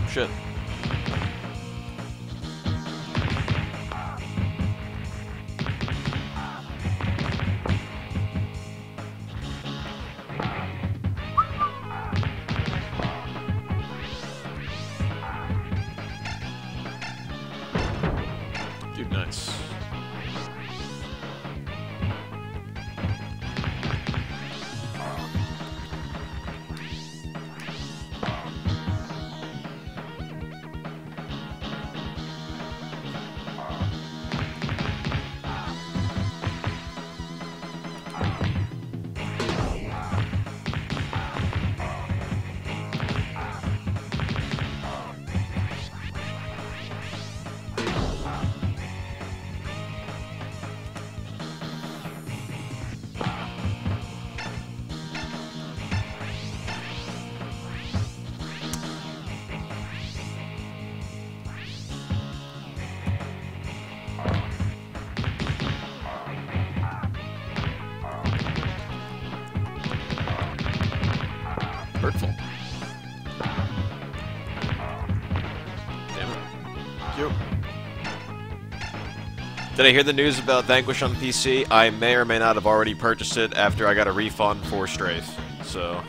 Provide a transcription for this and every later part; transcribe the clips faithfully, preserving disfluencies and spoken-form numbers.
shit. Dude, nice. Hurtful. Damn it. Cute. Did I hear the news about Vanquish on P C? I may or may not have already purchased it after I got a refund for Strafe. So.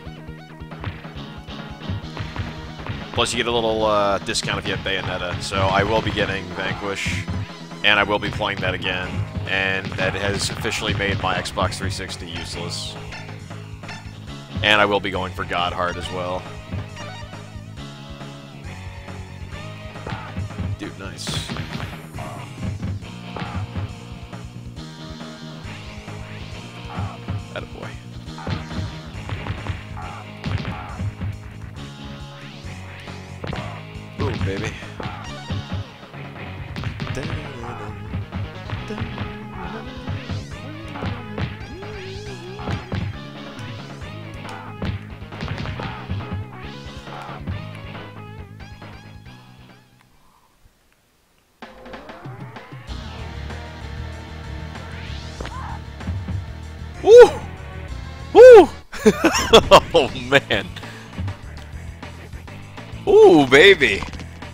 Plus you get a little uh, discount if you have Bayonetta. So I will be getting Vanquish. And I will be playing that again. And that has officially made my Xbox three sixty useless. And I will be going for Godheart as well. Dude, nice. Attaboy. Boom, baby. Woo! Woo! Oh, man. Ooh, baby.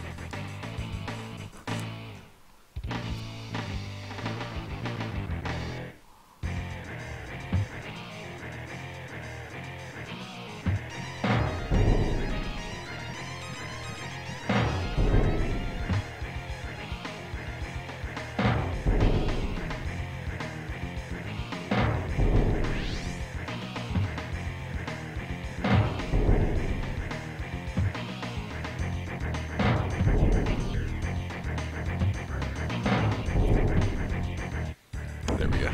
There we go.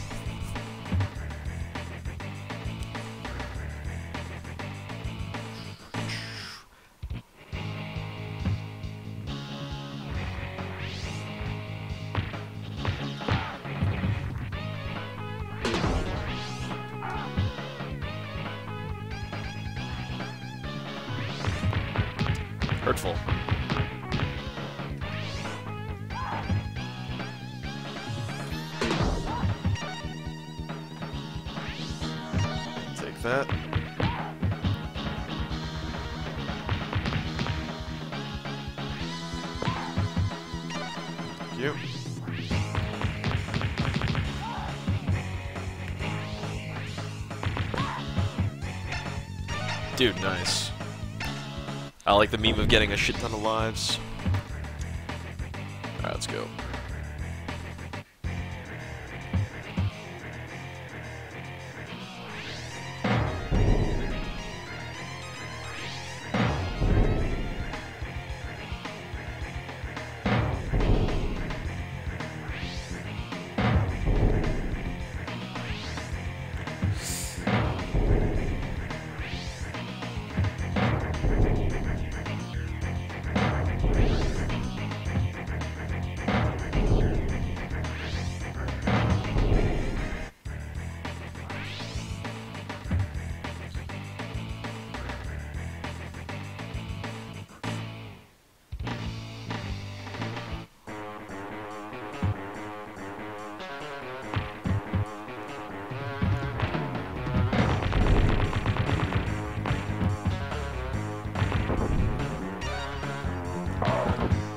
Hurtful. Take that. Thank you. Dude, nice. I like the meme of getting a shit ton of lives. Alright, let's go.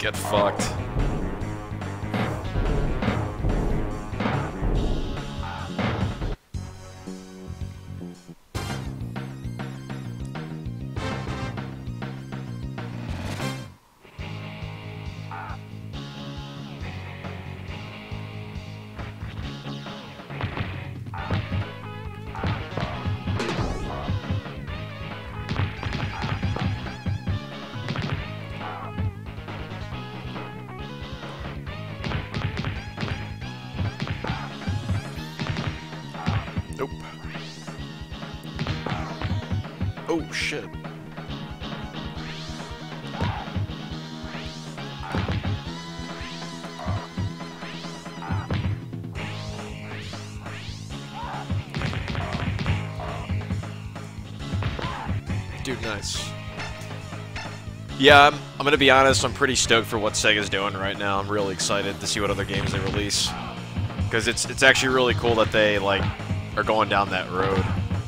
Get fucked. Nope. Oh, shit. Dude, nice. Yeah, I'm, I'm gonna be honest, I'm pretty stoked for what Sega's doing right now. I'm really excited to see what other games they release. Because it's, it's actually really cool that they, like, are going down that road.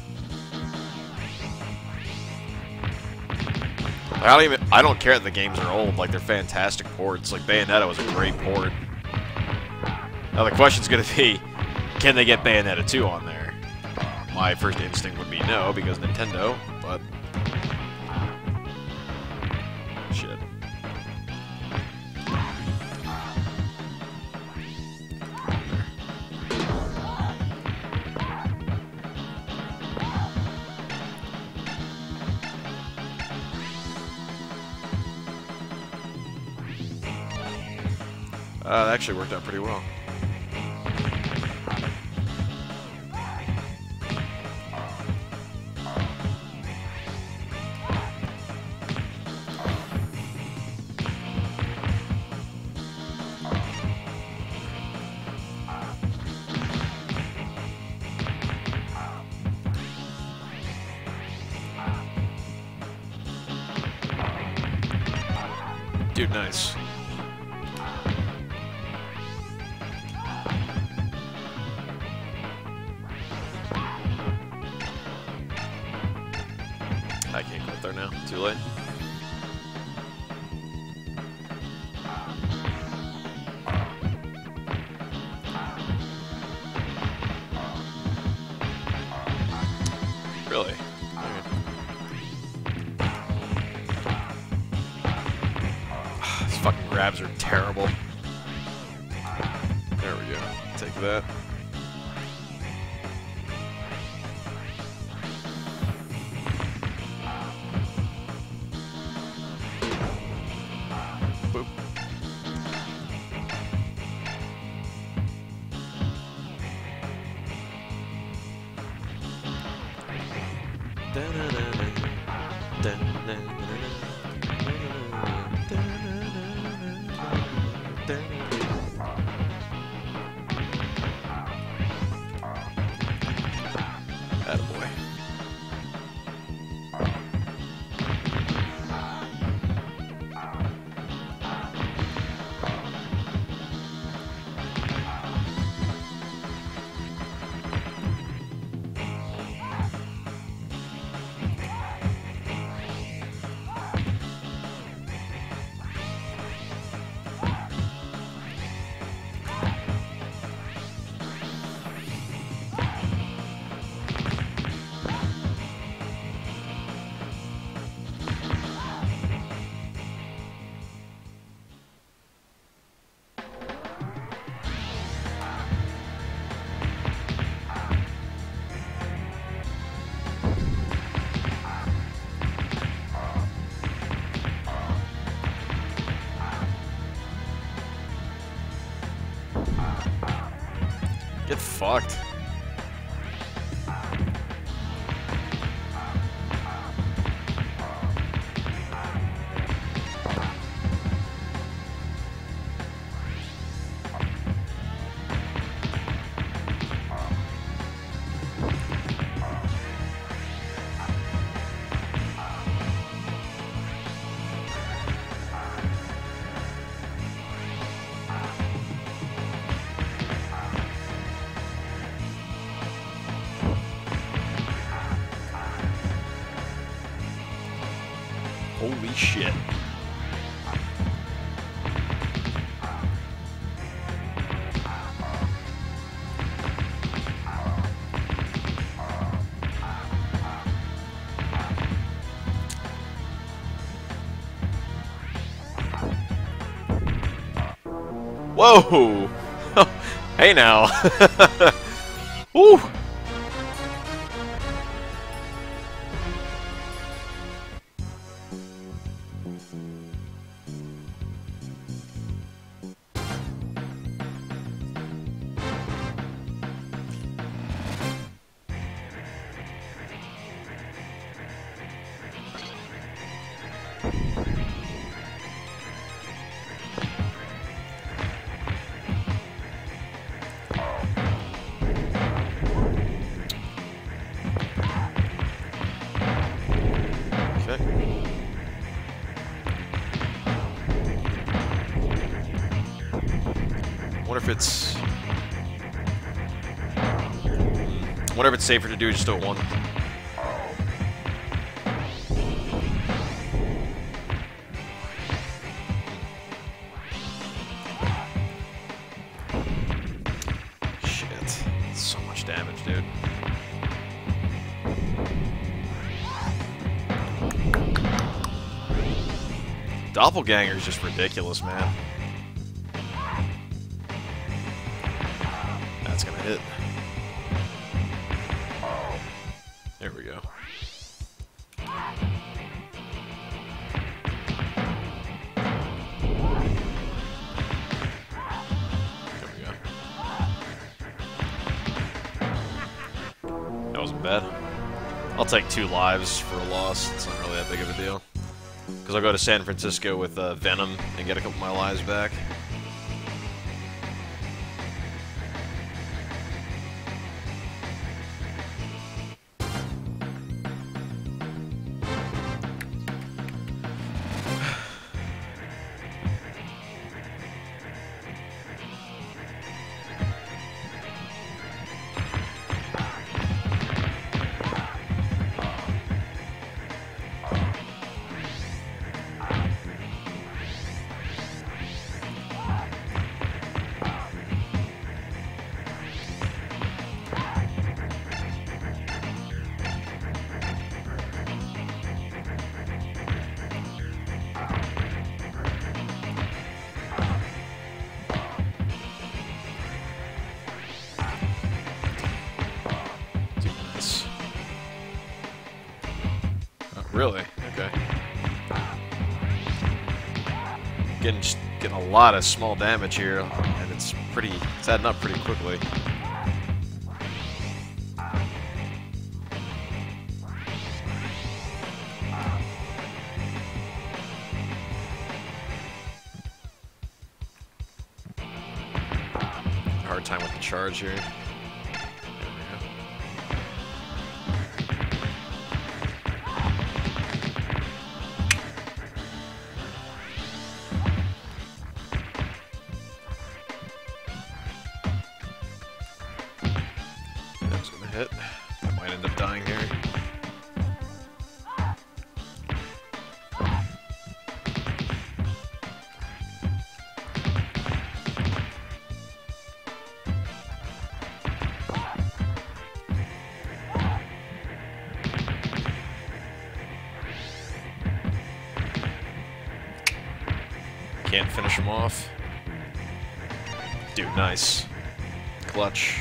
I don't even, I don't care that the games are old, like, they're fantastic ports. Like, Bayonetta was a great port. Now the question's gonna be, can they get Bayonetta two on there? My first instinct would be no, because Nintendo, but... Shit. Uh, that actually worked out pretty well. Dude, nice. I can't go up there now. Too late. Really? These fucking grabs are terrible. There we go. Take that. Boop. Attaboy. Get fucked. Holy shit. Whoa! Hey now! Woo! Wonder if it's. Wonder if it's safer to do just do it one. Shit, so much damage, dude. Doppelganger is just ridiculous, man. That's gonna hit. There we go. There we go. That wasn't bad. I'll take two lives for a loss. It's not really that big of a deal. Because I'll go to San Francisco with uh, Venom and get a couple of my lives back. Really? Okay. Getting just getting a lot of small damage here, and it's pretty. It's adding up pretty quickly. Hard time with the charge here. Hit. I might end up dying here. Can't finish him off. Dude, nice. Clutch.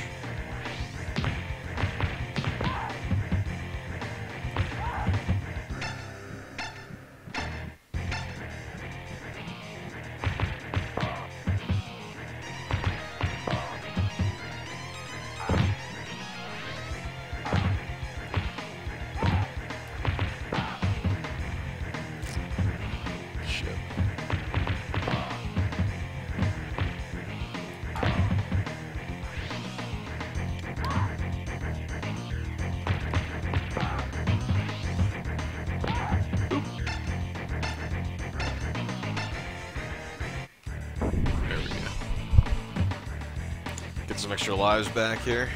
Get some extra lives back here.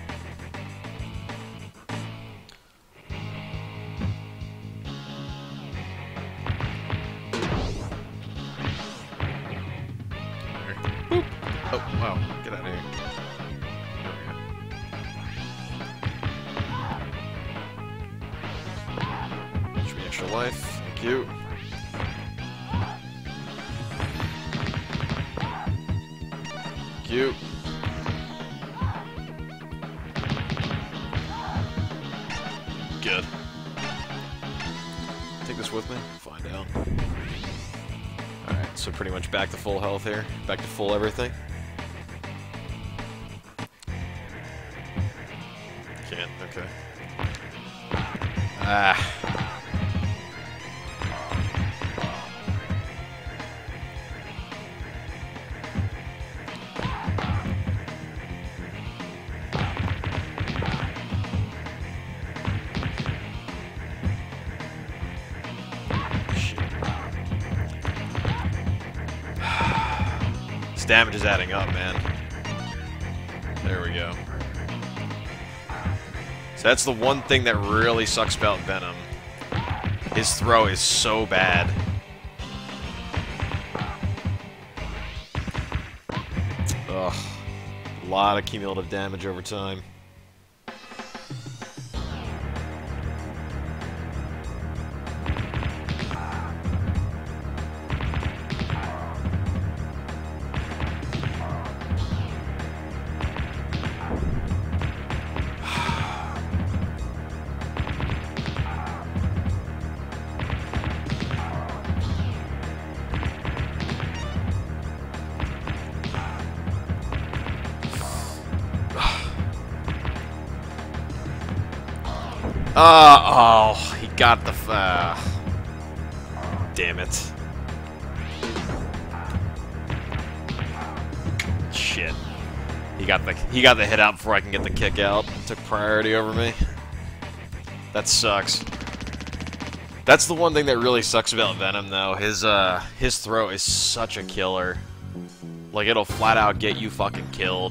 Boop. Oh, wow. Get out of here. Should be extra life. Thank you. Thank you. Good. Take this with me? Find out. Alright, so pretty much back to full health here. Back to full everything. Can't, okay. Ah. Damage is adding up, man. There we go. So that's the one thing that really sucks about Venom. His throw is so bad. Ugh. A lot of cumulative damage over time. Uh, oh, he got the... Uh, damn it. Shit. He got the he got the hit out before I can get the kick out. Took priority over me. That sucks. That's the one thing that really sucks about Venom, though. His uh his throw is such a killer. Like, it'll flat out get you fucking killed.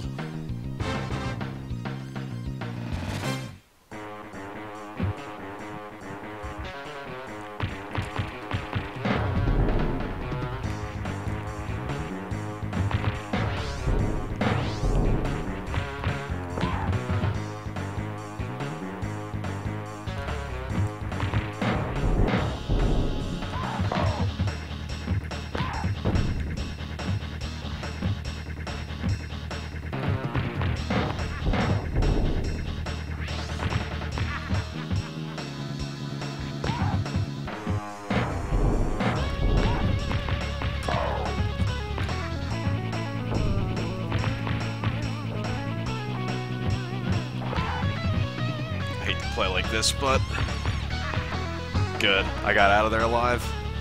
Play like this, but good. I got out of there alive.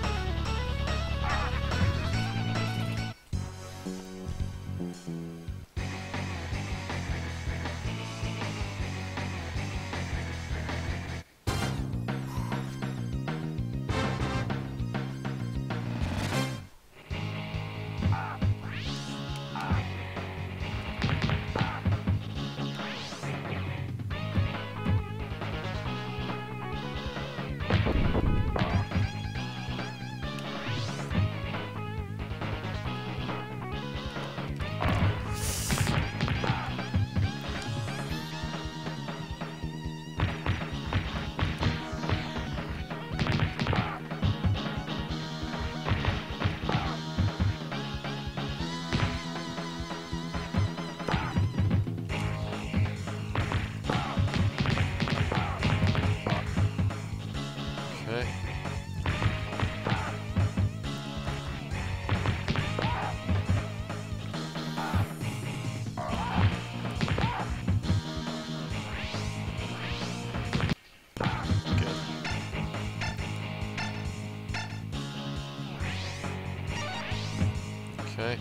Okay.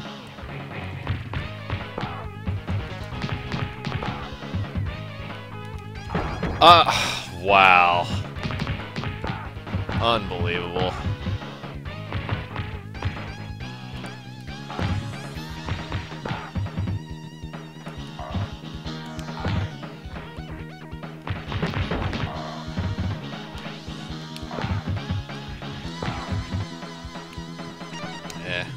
Uh, wow. Unbelievable. Yeah.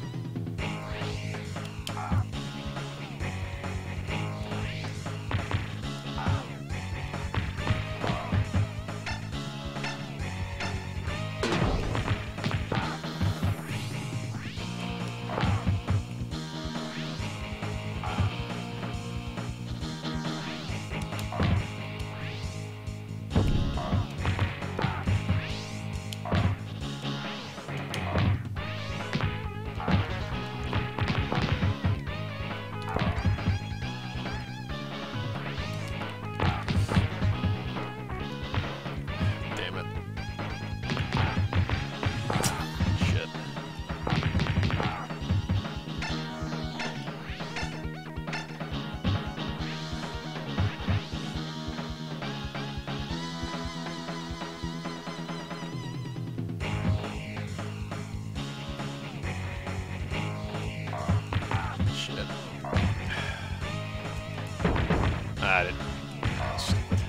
I didn't. Oh, stupid.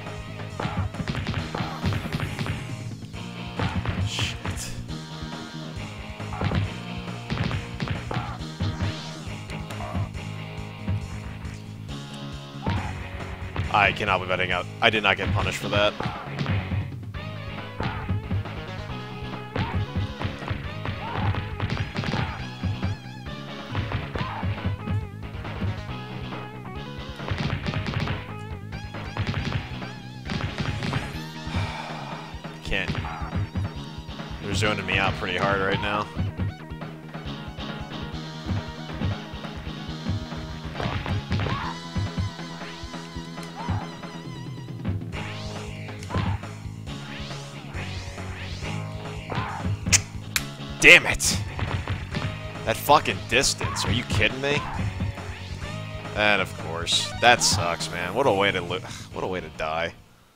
Shit. I cannot be betting out. I did not get punished for that. Can't. They're zoning me out pretty hard right now. Damn it! That fucking distance. Are you kidding me? And of course, that sucks, man. What a way to lo- what a way to die.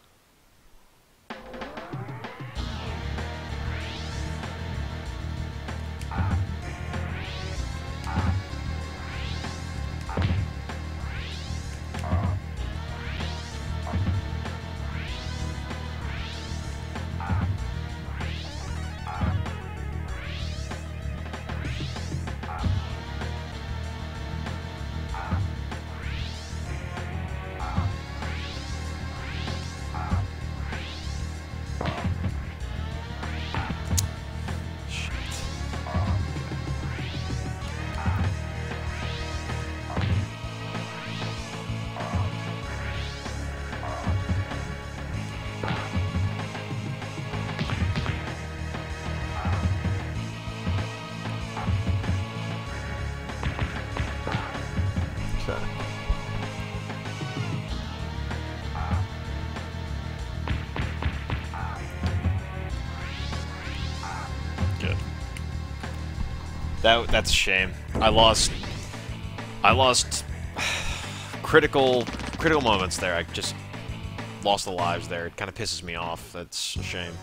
That that's a shame. I lost. I lost critical critical moments there. I just lost the lives there. It kind of pisses me off. That's a shame.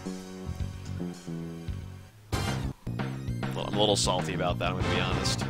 Well, I'm a little salty about that. I'm gonna be honest.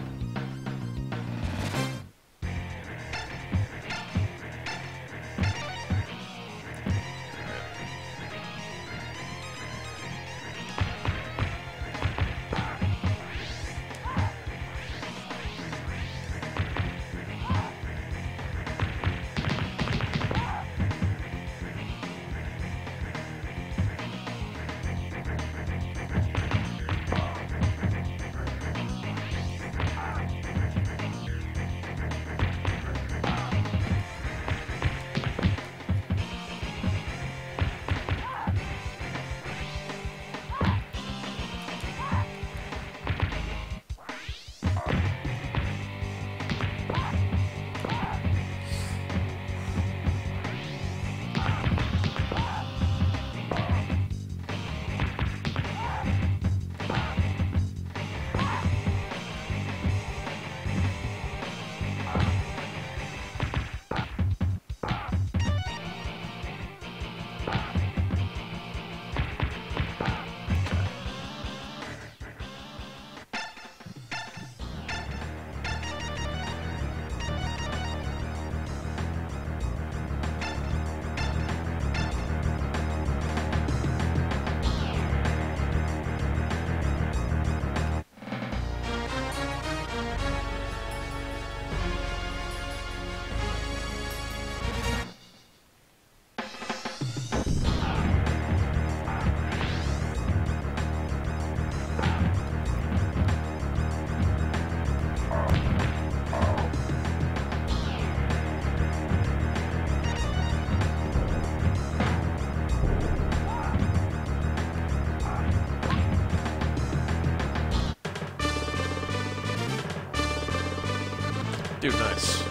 Dude, nice.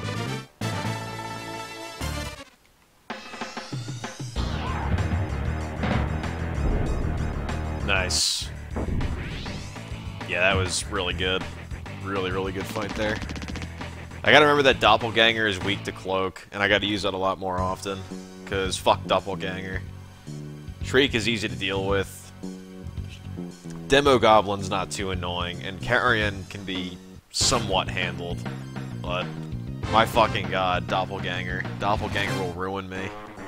Nice. Yeah, that was really good. Really, really good fight there. I gotta remember that Doppelganger is weak to Cloak, and I gotta use that a lot more often, because fuck Doppelganger. Shriek is easy to deal with. Demo Goblin's not too annoying, and Carrion can be somewhat handled, but My fucking god, Doppelganger. Doppelganger will ruin me.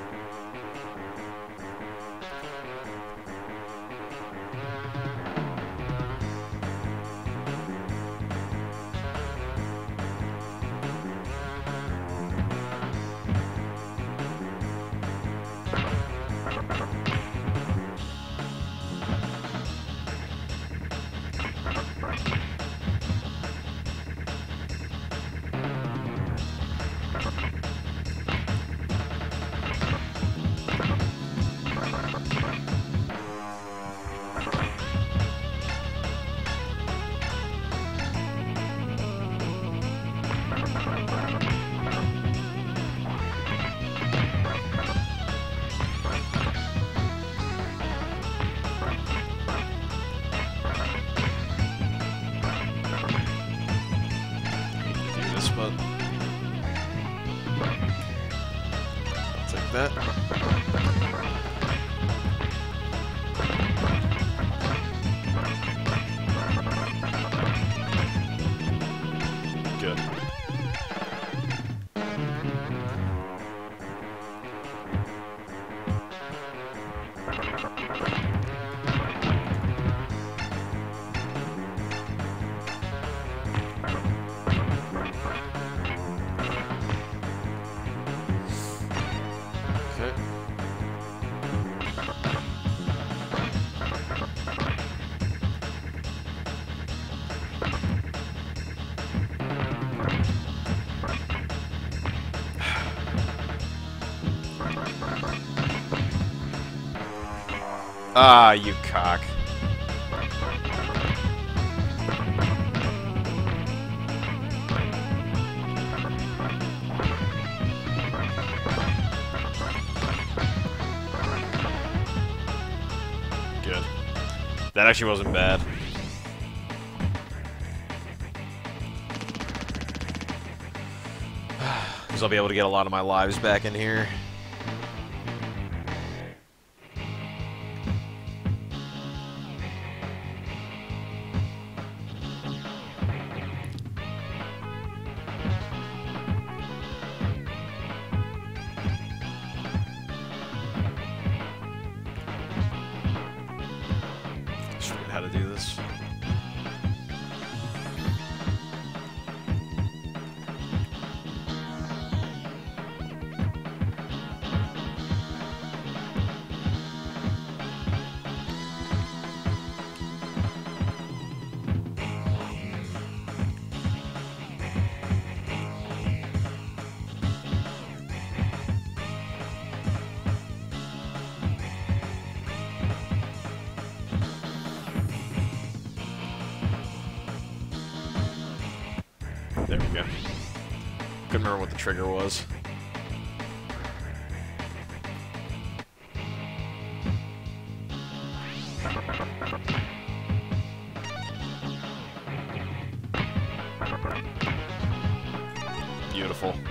But take that. Good. Ah, you cock. Good. That actually wasn't bad. Because I'll be able to get a lot of my lives back in here. How to do this. There we go. Couldn't remember what the trigger was. Beautiful.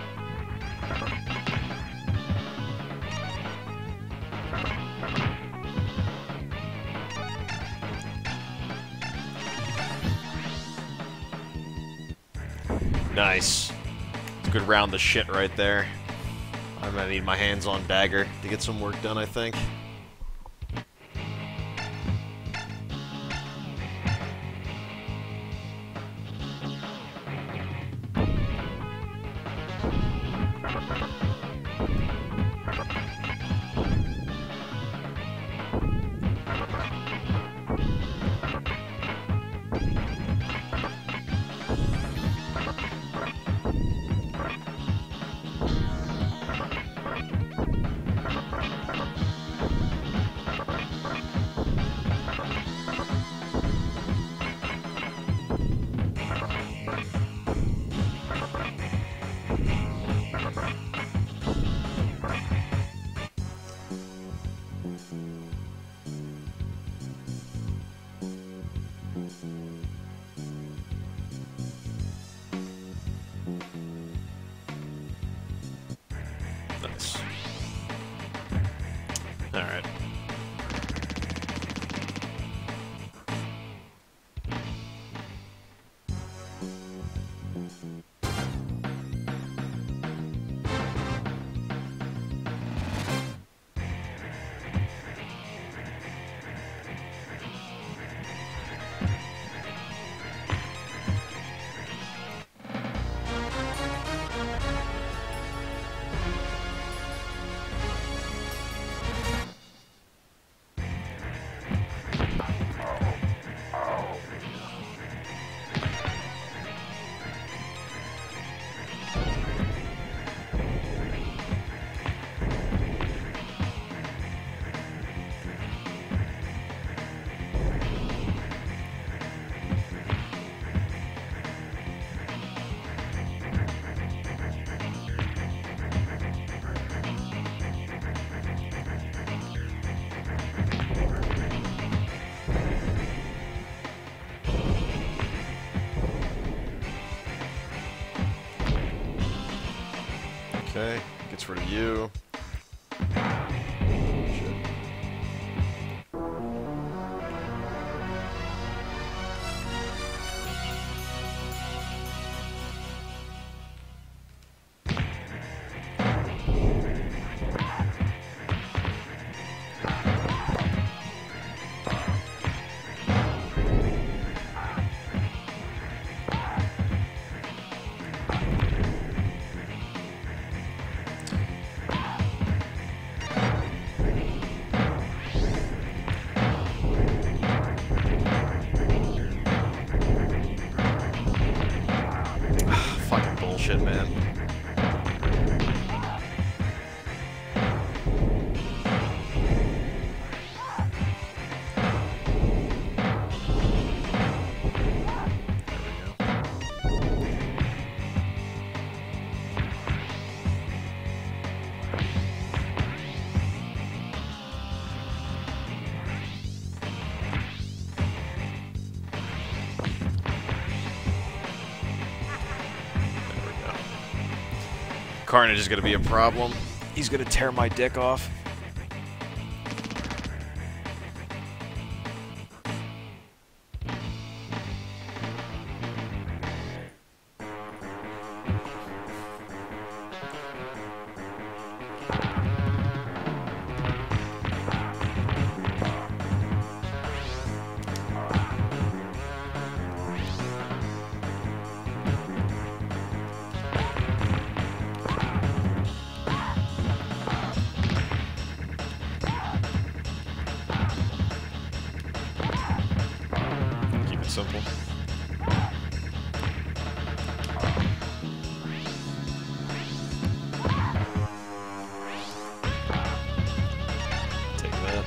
Nice. It's a good round of shit right there. I'm gonna need my hands on dagger to get some work done, I think. Nice. Alright. Okay, gets rid of you. Bullshit, man. Carnage is going to be a problem. He's going to tear my dick off. Simple. Take that.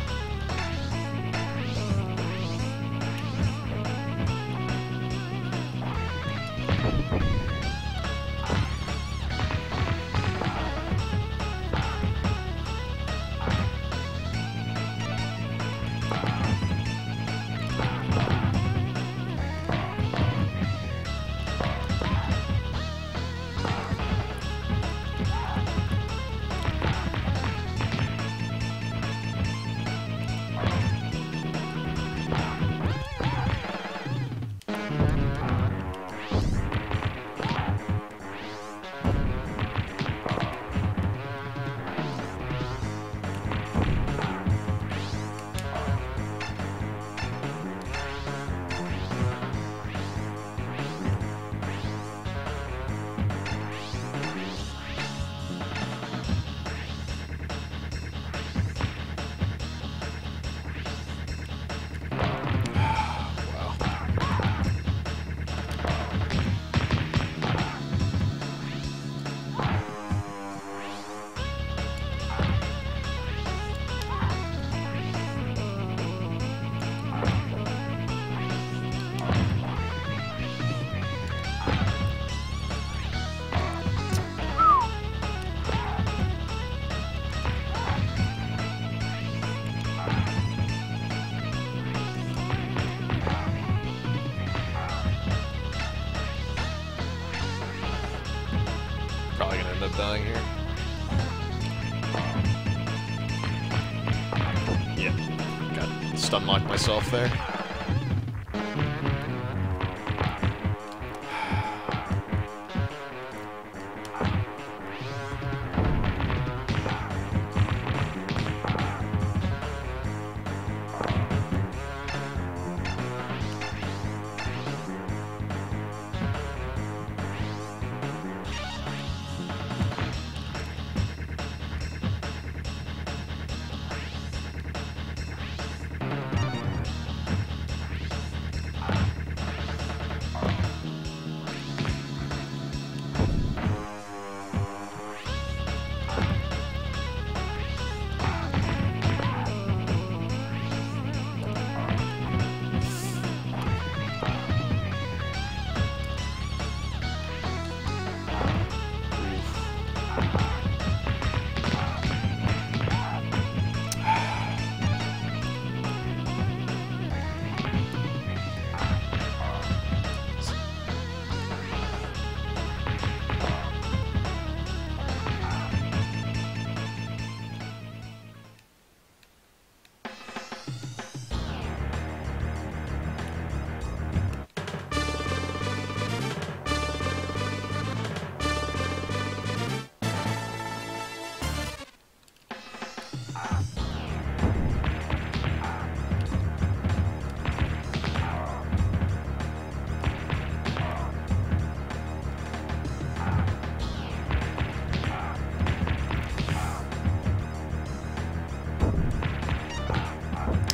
Probably gonna end up dying here. Yeah, got stun locked myself there.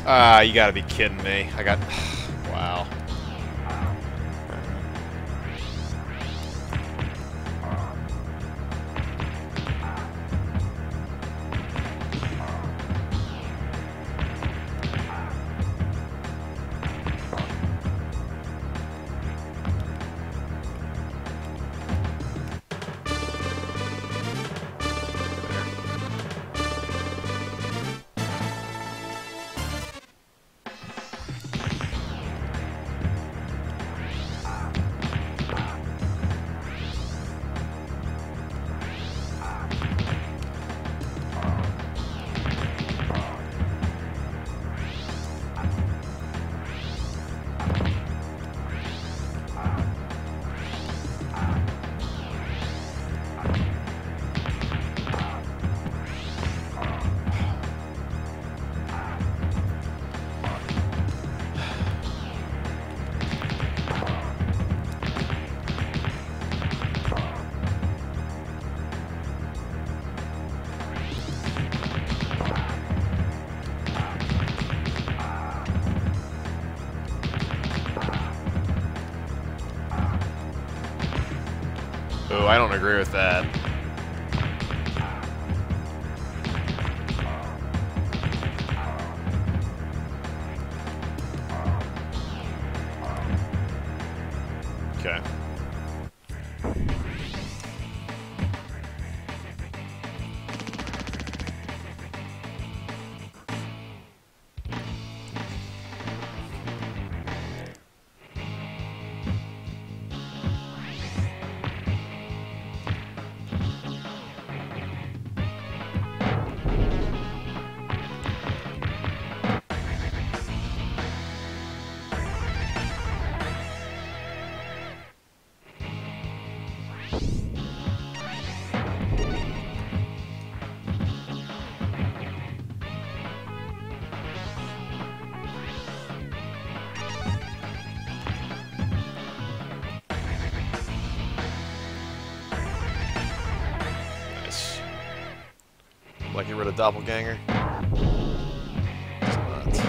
Ah, uh, you gotta be kidding me. I got... wow. Ooh, I don't agree with that. Okay. Like get rid of Doppelganger? It's not.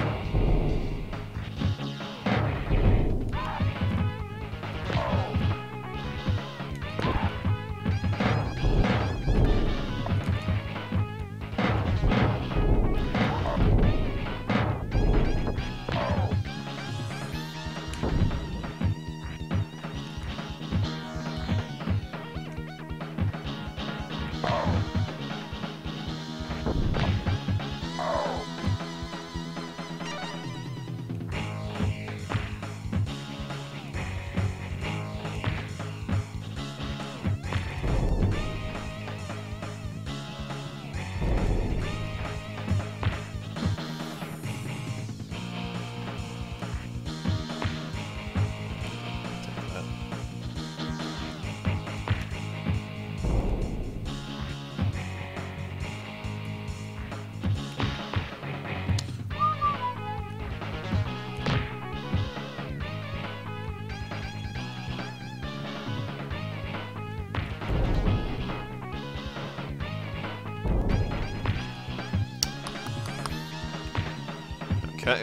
Okay.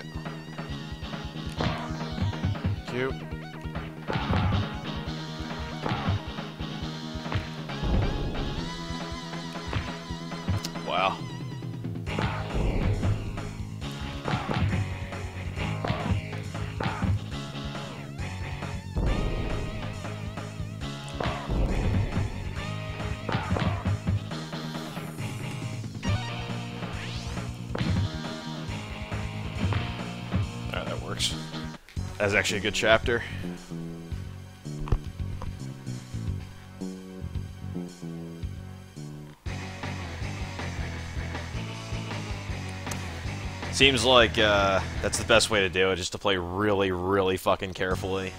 Cute. Wow. That's actually a good chapter. Seems like uh, that's the best way to do it, just to play really, really fucking carefully.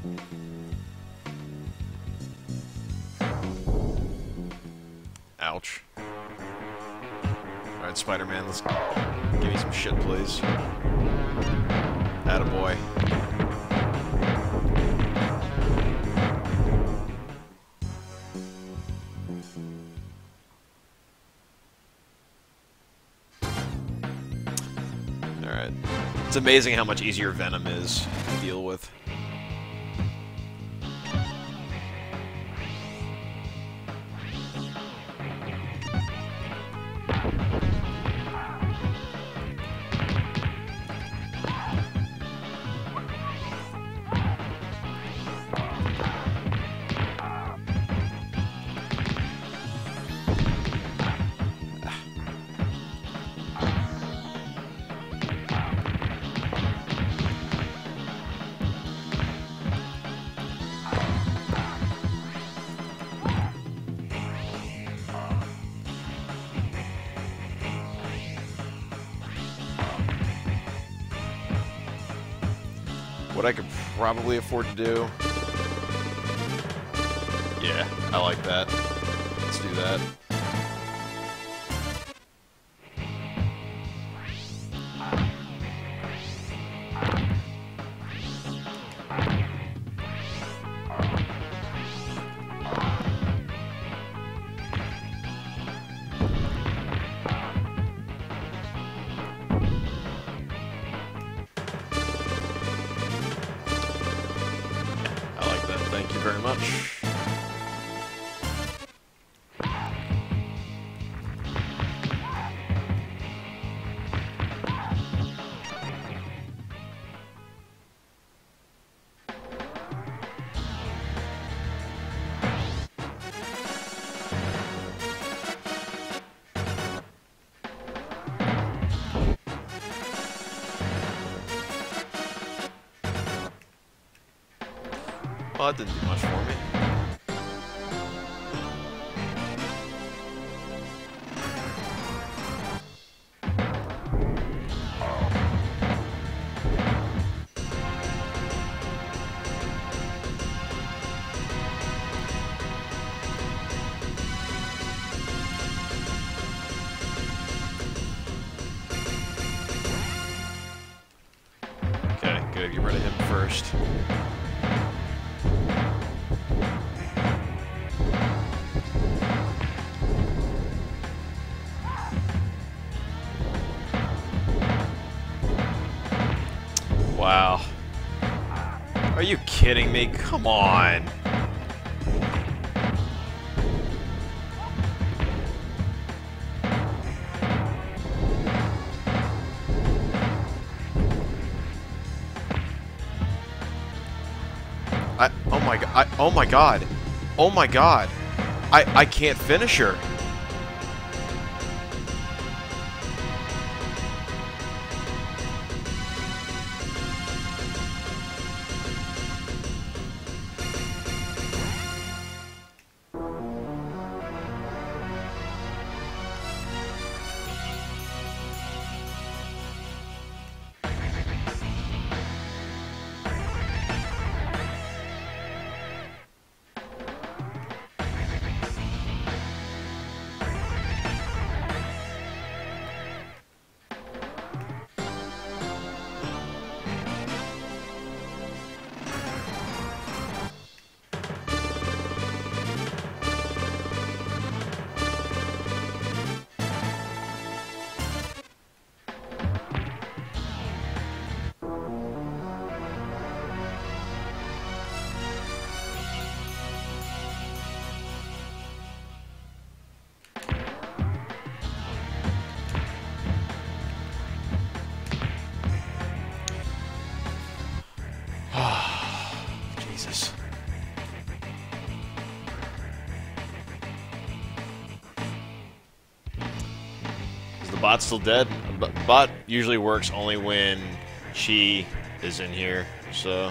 Ouch. Alright, Spider-Man, let's give me some shit, please. Attaboy. Alright. It's amazing how much easier Venom is to deal with. What I could probably afford to do. Yeah, I like that. Let's do that. Thank you very much. Well, that didn't do much for me. Okay, good. Get rid of him first. Wow. Are you kidding me? Come on. I, oh my god. I, oh my god. Oh my god. I, I can't finish her. Jesus. Is the bot still dead? The bot usually works only when Chi is in here, so...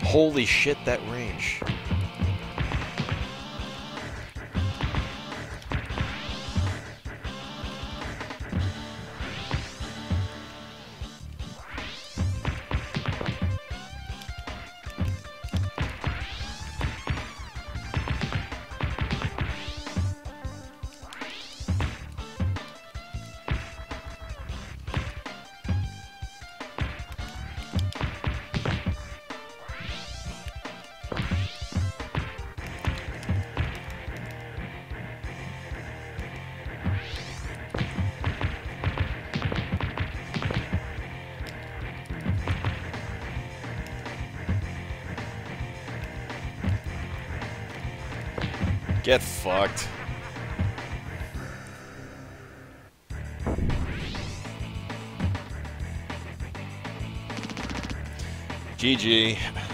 Holy shit, that range. Get fucked. G G.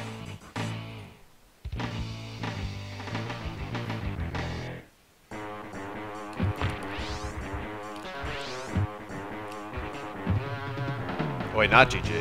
Wait, not G G.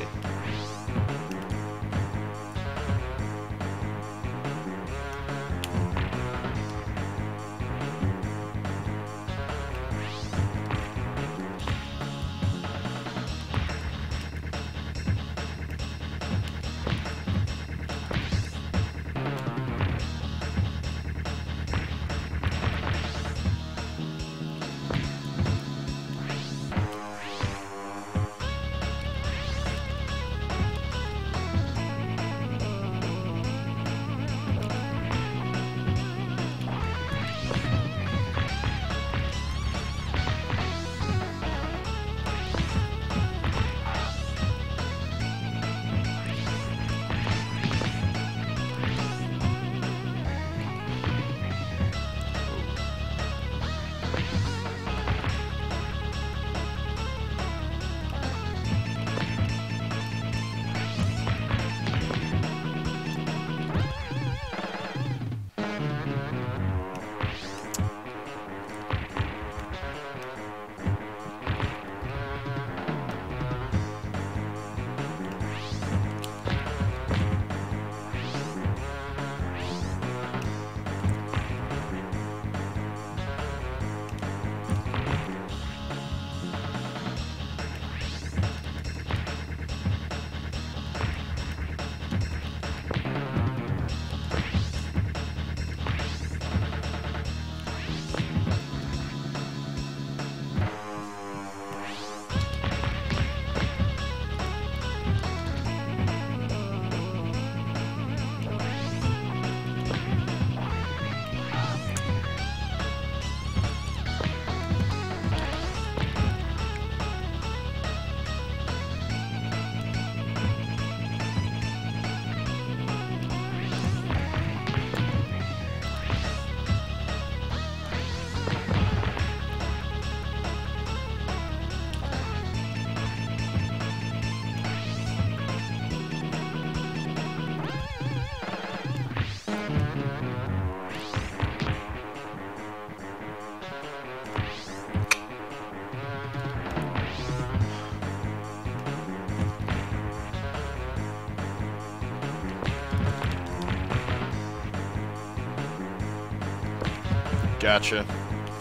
Gotcha.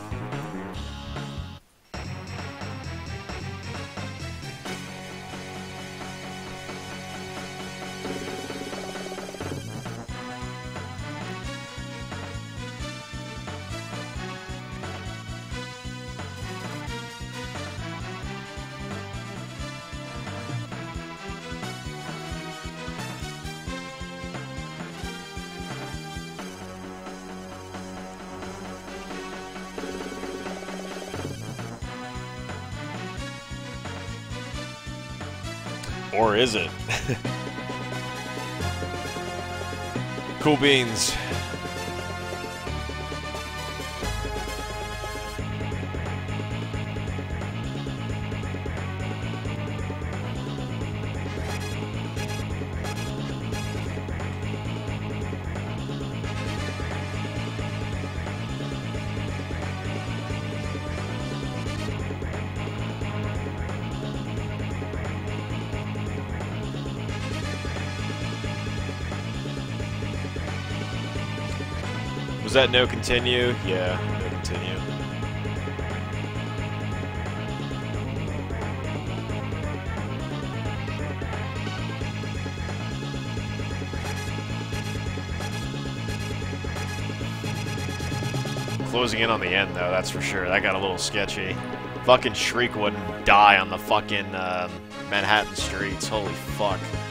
Or is it? Cool beans. Was that no continue? Yeah, no continue. Closing in on the end, though, that's for sure. That got a little sketchy. Fucking Shriek wouldn't die on the fucking uh, Manhattan streets. Holy fuck.